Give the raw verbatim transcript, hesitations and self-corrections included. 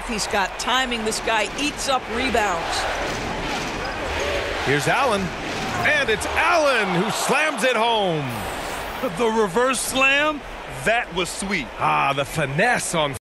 He's got timing. This guy eats up rebounds. Here's Allen. And it's Allen who slams it home. The reverse slam, that was sweet. Ah, the finesse on